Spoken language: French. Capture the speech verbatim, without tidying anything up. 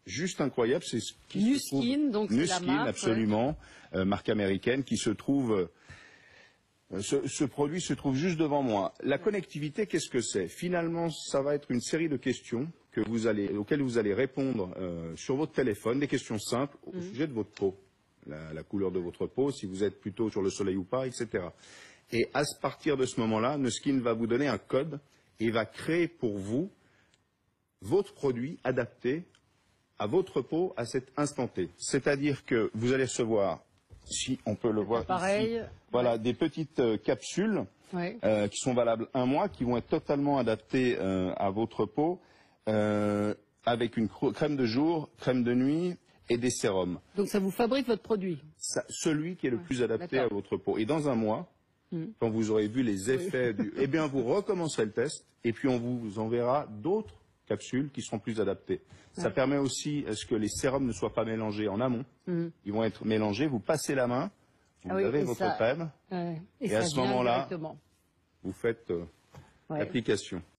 juste incroyable, c'est ce qui Nu se trouve... Skin, donc c'est la Skin, marque, absolument, ouais. euh, marque américaine, qui se trouve... Euh, ce, ce produit se trouve juste devant moi. La ouais. connectivité, qu'est-ce que c'est? Finalement, ça va être une série de questions que vous allez, auxquelles vous allez répondre euh, sur votre téléphone, des questions simples au mmh. sujet de votre peau, la, la couleur de votre peau, si vous êtes plutôt sur le soleil ou pas, et cetera. Et à partir de ce moment-là, Nu Skin va vous donner un code et va créer pour vous votre produit adapté à votre peau à cet instant T. C'est-à-dire que vous allez recevoir, si on peut le voir pareil, ici, voilà, ouais. des petites euh, capsules ouais. euh, qui sont valables un mois, qui vont être totalement adaptées euh, à votre peau, euh, avec une crème de jour, crème de nuit et des sérums. Donc ça vous fabrique votre produit? Ça, celui qui est le ouais. plus adapté à votre peau. Et dans un mois, mmh. quand vous aurez vu les effets oui. du... Eh bien, vous recommencerez le test et puis on vous enverra d'autres capsules qui seront plus adaptées. Ouais. Ça permet aussi à ce que les sérums ne soient pas mélangés en amont. Mmh. Ils vont être mélangés, vous passez la main, vous ah oui, avez votre ça... crème, ouais. et, et à ce moment-là, vous faites euh, ouais. l'application.